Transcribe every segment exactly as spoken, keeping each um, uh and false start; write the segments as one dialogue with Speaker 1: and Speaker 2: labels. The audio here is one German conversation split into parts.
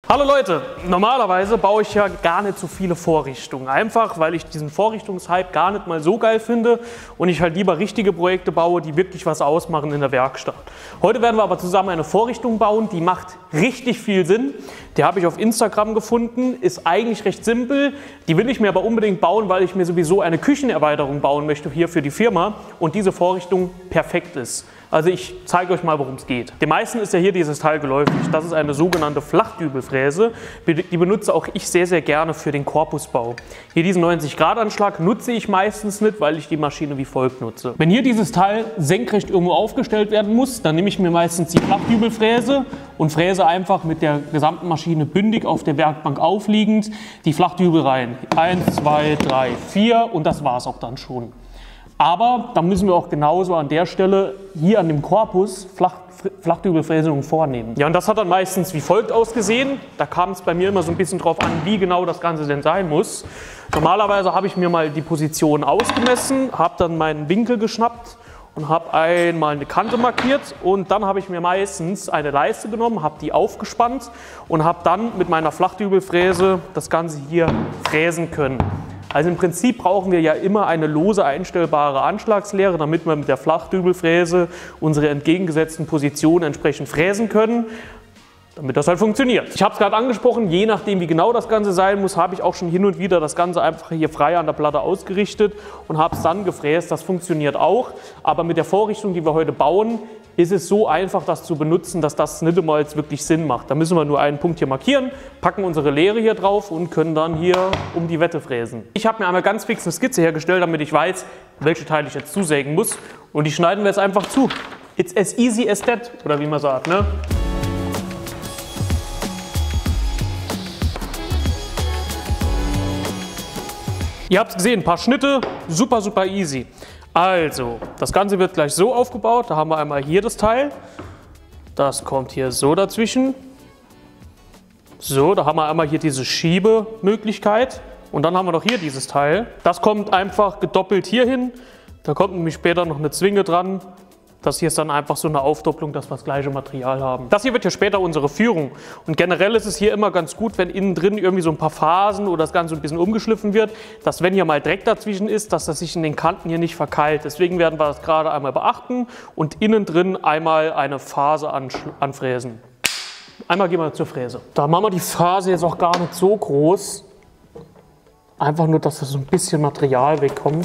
Speaker 1: Hallo Leute, normalerweise baue ich ja gar nicht so viele Vorrichtungen, einfach weil ich diesen Vorrichtungshype gar nicht mal so geil finde und ich halt lieber richtige Projekte baue, die wirklich was ausmachen in der Werkstatt. Heute werden wir aber zusammen eine Vorrichtung bauen, die macht richtig viel Sinn. Die habe ich auf Instagram gefunden, ist eigentlich recht simpel, die will ich mir aber unbedingt bauen, weil ich mir sowieso eine Küchenerweiterung bauen möchte hier für die Firma und diese Vorrichtung perfekt ist. Also ich zeige euch mal, worum es geht. Den meisten ist ja hier dieses Teil geläufig. Das ist eine sogenannte Flachdübelfräse. Die benutze auch ich sehr, sehr gerne für den Korpusbau. Hier diesen neunzig Grad Anschlag nutze ich meistens nicht, weil ich die Maschine wie folgt nutze. Wenn hier dieses Teil senkrecht irgendwo aufgestellt werden muss, dann nehme ich mir meistens die Flachdübelfräse und fräse einfach mit der gesamten Maschine bündig auf der Werkbank aufliegend die Flachdübel rein. Eins, zwei, drei, vier und das war es auch dann schon. Aber da müssen wir auch genauso an der Stelle hier an dem Korpus Flach, Flachdübelfräsungen vornehmen. Ja, und das hat dann meistens wie folgt ausgesehen. Da kam es bei mir immer so ein bisschen drauf an, wie genau das Ganze denn sein muss. Normalerweise habe ich mir mal die Position ausgemessen, habe dann meinen Winkel geschnappt und habe einmal eine Kante markiert und dann habe ich mir meistens eine Leiste genommen, habe die aufgespannt und habe dann mit meiner Flachdübelfräse das Ganze hier fräsen können. Also im Prinzip brauchen wir ja immer eine lose einstellbare Anschlagslehre, damit wir mit der Flachdübelfräse unsere entgegengesetzten Positionen entsprechend fräsen können, damit das halt funktioniert. Ich habe es gerade angesprochen, je nachdem wie genau das Ganze sein muss, habe ich auch schon hin und wieder das Ganze einfach hier frei an der Platte ausgerichtet und habe es dann gefräst. Das funktioniert auch, aber mit der Vorrichtung, die wir heute bauen, ist es so einfach, das zu benutzen, dass das nicht einmal jetzt wirklich Sinn macht. Da müssen wir nur einen Punkt hier markieren, packen unsere Leere hier drauf und können dann hier um die Wette fräsen. Ich habe mir einmal ganz fix eine Skizze hergestellt, damit ich weiß, welche Teile ich jetzt zusägen muss. Und die schneiden wir jetzt einfach zu. It's as easy as that, oder wie man sagt, ne? Ihr habt es gesehen, ein paar Schnitte, super, super easy. Also, das Ganze wird gleich so aufgebaut. Da haben wir einmal hier das Teil. Das kommt hier so dazwischen. So, da haben wir einmal hier diese Schiebemöglichkeit. Und dann haben wir noch hier dieses Teil. Das kommt einfach gedoppelt hier hin. Da kommt nämlich später noch eine Zwinge dran. Das hier ist dann einfach so eine Aufdopplung, dass wir das gleiche Material haben. Das hier wird ja später unsere Führung. Und generell ist es hier immer ganz gut, wenn innen drin irgendwie so ein paar Phasen oder das Ganze ein bisschen umgeschliffen wird, dass wenn hier mal Dreck dazwischen ist, dass das sich in den Kanten hier nicht verkeilt. Deswegen werden wir das gerade einmal beachten und innen drin einmal eine Phase anfräsen. Einmal gehen wir zur Fräse. Da machen wir die Phase jetzt auch gar nicht so groß. Einfach nur, dass da so ein bisschen Material wegkommt.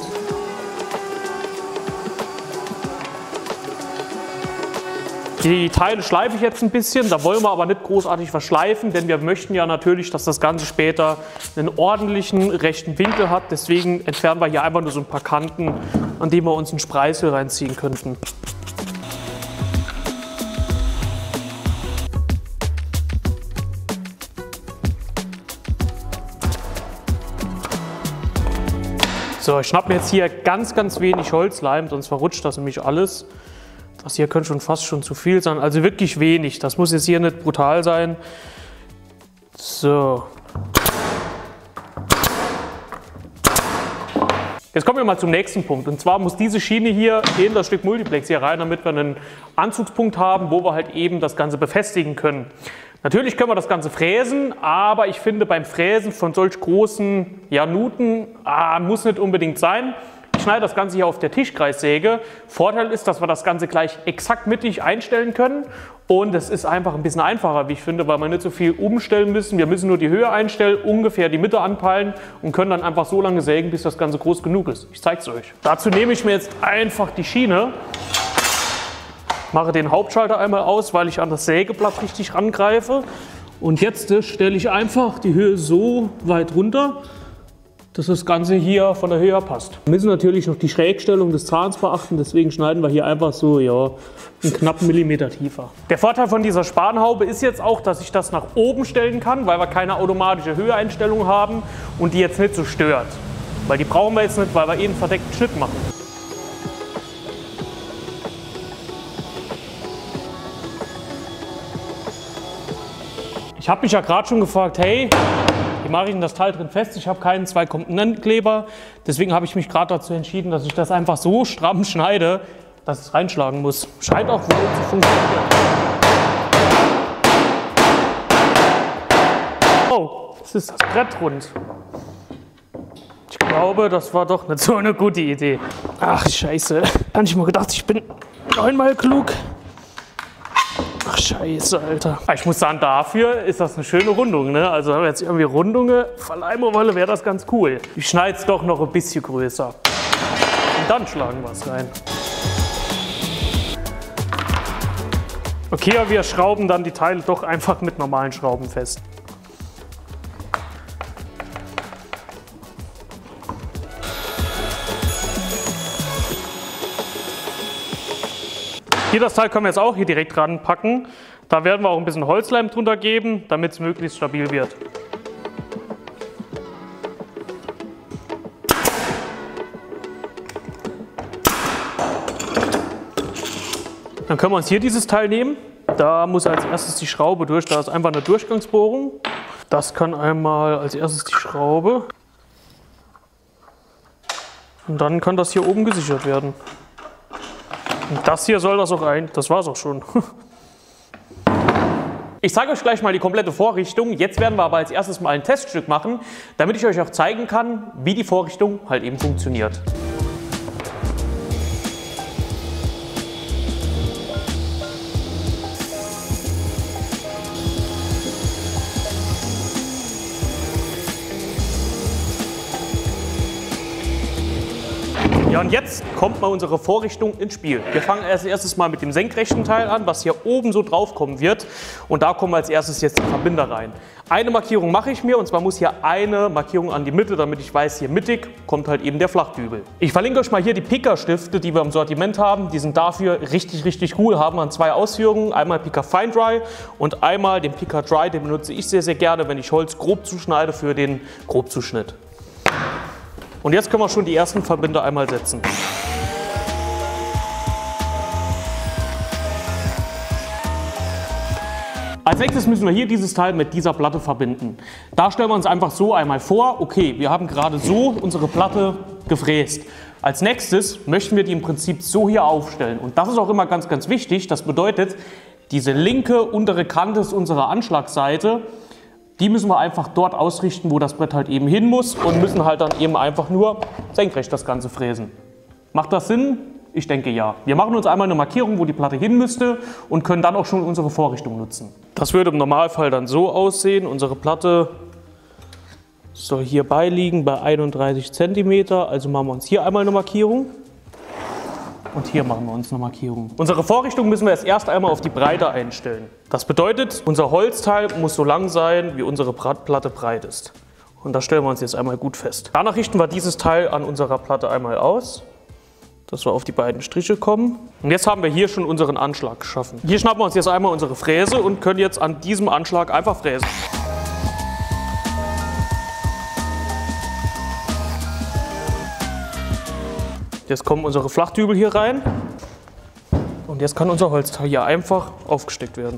Speaker 1: Die Teile schleife ich jetzt ein bisschen, da wollen wir aber nicht großartig verschleifen, denn wir möchten ja natürlich, dass das Ganze später einen ordentlichen rechten Winkel hat. Deswegen entfernen wir hier einfach nur so ein paar Kanten, an denen wir uns einen Spreißel reinziehen könnten. So, ich schnappe mir jetzt hier ganz, ganz wenig Holzleim, sonst verrutscht das nämlich alles. Das hier könnte schon fast schon zu viel sein, also wirklich wenig. Das muss jetzt hier nicht brutal sein. So. Jetzt kommen wir mal zum nächsten Punkt. Und zwar muss diese Schiene hier in das Stück Multiplex hier rein, damit wir einen Anzugspunkt haben, wo wir halt eben das Ganze befestigen können. Natürlich können wir das Ganze fräsen, aber ich finde beim Fräsen von solch großen ja, Nuten ah, muss nicht unbedingt sein. Ich schneide das Ganze hier auf der Tischkreissäge. Vorteil ist, dass wir das Ganze gleich exakt mittig einstellen können und es ist einfach ein bisschen einfacher, wie ich finde, weil wir nicht so viel umstellen müssen. Wir müssen nur die Höhe einstellen, ungefähr die Mitte anpeilen und können dann einfach so lange sägen, bis das Ganze groß genug ist. Ich zeige es euch. Dazu nehme ich mir jetzt einfach die Schiene, mache den Hauptschalter einmal aus, weil ich an das Sägeblatt richtig rangreife und jetzt stelle ich einfach die Höhe so weit runter, dass das Ganze hier von der Höhe passt. Wir müssen natürlich noch die Schrägstellung des Zahns beachten, deswegen schneiden wir hier einfach so ja, einen knappen Millimeter tiefer. Der Vorteil von dieser Spanhaube ist jetzt auch, dass ich das nach oben stellen kann, weil wir keine automatische Höheeinstellung haben und die jetzt nicht so stört. Weil die brauchen wir jetzt nicht, weil wir eh einen verdeckten Schnitt machen. Ich habe mich ja gerade schon gefragt, hey, wie mache ich denn das Teil drin fest? Ich habe keinen Zwei-Komponenten-Kleber, deswegen habe ich mich gerade dazu entschieden, dass ich das einfach so stramm schneide, dass es reinschlagen muss. Scheint auch wohl zu funktionieren. Oh, es ist das Brett rund. Ich glaube, das war doch nicht so eine gute Idee. Ach, scheiße. Hab ich mal gedacht, ich bin neunmal klug. Ach, scheiße, Alter. Ich muss sagen, dafür ist das eine schöne Rundung, ne? Also, wenn wir jetzt irgendwie Rundungen verleimen wollen, wäre das ganz cool. Ich schneide es doch noch ein bisschen größer. Und dann schlagen wir es rein. Okay, aber wir schrauben dann die Teile doch einfach mit normalen Schrauben fest. Hier das Teil können wir jetzt auch hier direkt ranpacken. Da werden wir auch ein bisschen Holzleim drunter geben, damit es möglichst stabil wird. Dann können wir uns hier dieses Teil nehmen. Da muss als erstes die Schraube durch. Da ist einfach eine Durchgangsbohrung. Das kann einmal als erstes die Schraube. Und dann kann das hier oben gesichert werden. Und das hier soll das auch ein. Das war's auch schon. Ich zeige euch gleich mal die komplette Vorrichtung. Jetzt werden wir aber als erstes mal ein Teststück machen, damit ich euch auch zeigen kann, wie die Vorrichtung halt eben funktioniert. Ja, und jetzt kommt mal unsere Vorrichtung ins Spiel. Wir fangen als erstes mal mit dem senkrechten Teil an, was hier oben so drauf kommen wird. Und da kommen als erstes jetzt die Verbinder rein. Eine Markierung mache ich mir, und zwar muss hier eine Markierung an die Mitte, damit ich weiß, hier mittig kommt halt eben der Flachdübel. Ich verlinke euch mal hier die Picker-Stifte, die wir im Sortiment haben. Die sind dafür richtig, richtig cool, haben an zwei Ausführungen. Einmal Picker Fine Dry und einmal den Picker Dry. Den benutze ich sehr, sehr gerne, wenn ich Holz grob zuschneide für den Grobzuschnitt. Und jetzt können wir schon die ersten Verbinder einmal setzen. Als nächstes müssen wir hier dieses Teil mit dieser Platte verbinden. Da stellen wir uns einfach so einmal vor, okay, wir haben gerade so unsere Platte gefräst. Als nächstes möchten wir die im Prinzip so hier aufstellen. Und das ist auch immer ganz, ganz wichtig. Das bedeutet, diese linke untere Kante ist unsere Anschlagseite. Die müssen wir einfach dort ausrichten, wo das Brett halt eben hin muss, und müssen halt dann eben einfach nur senkrecht das Ganze fräsen. Macht das Sinn? Ich denke ja. Wir machen uns einmal eine Markierung, wo die Platte hin müsste, und können dann auch schon unsere Vorrichtung nutzen. Das würde im Normalfall dann so aussehen. Unsere Platte soll hier beiliegen bei einunddreißig Zentimeter. Also machen wir uns hier einmal eine Markierung. Und hier machen wir uns eine Markierung. Unsere Vorrichtung müssen wir jetzt erst einmal auf die Breite einstellen. Das bedeutet, unser Holzteil muss so lang sein, wie unsere Platte breit ist. Und das stellen wir uns jetzt einmal gut fest. Danach richten wir dieses Teil an unserer Platte einmal aus, dass wir auf die beiden Striche kommen. Und jetzt haben wir hier schon unseren Anschlag geschaffen. Hier schnappen wir uns jetzt einmal unsere Fräse und können jetzt an diesem Anschlag einfach fräsen. Jetzt kommen unsere Flachdübel hier rein, und jetzt kann unser Holzteil hier einfach aufgesteckt werden.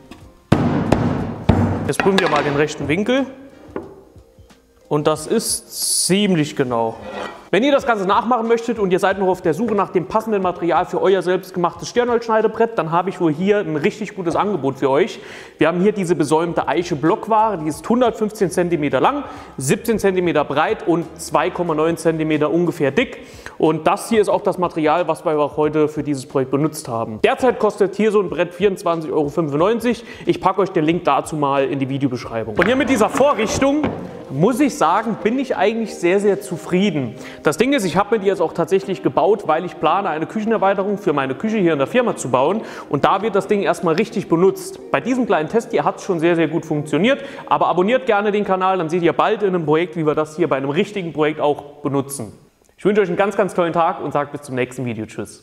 Speaker 1: Jetzt prüfen wir mal den rechten Winkel, und das ist ziemlich genau. Wenn ihr das Ganze nachmachen möchtet und ihr seid noch auf der Suche nach dem passenden Material für euer selbstgemachtes Stirnholzschneidebrett, dann habe ich wohl hier ein richtig gutes Angebot für euch. Wir haben hier diese besäumte Eiche Blockware, die ist hundertfünfzehn Zentimeter lang, siebzehn Zentimeter breit und zwei Komma neun Zentimeter ungefähr dick. Und das hier ist auch das Material, was wir auch heute für dieses Projekt benutzt haben. Derzeit kostet hier so ein Brett vierundzwanzig Euro fünfundneunzig. Ich packe euch den Link dazu mal in die Videobeschreibung. Und hier mit dieser Vorrichtung, muss ich sagen, bin ich eigentlich sehr, sehr zufrieden. Das Ding ist, ich habe mir die jetzt auch tatsächlich gebaut, weil ich plane, eine Küchenerweiterung für meine Küche hier in der Firma zu bauen. Und da wird das Ding erstmal richtig benutzt. Bei diesem kleinen Test hier hat es schon sehr, sehr gut funktioniert. Aber abonniert gerne den Kanal, dann seht ihr bald in einem Projekt, wie wir das hier bei einem richtigen Projekt auch benutzen. Ich wünsche euch einen ganz, ganz tollen Tag und sage bis zum nächsten Video. Tschüss.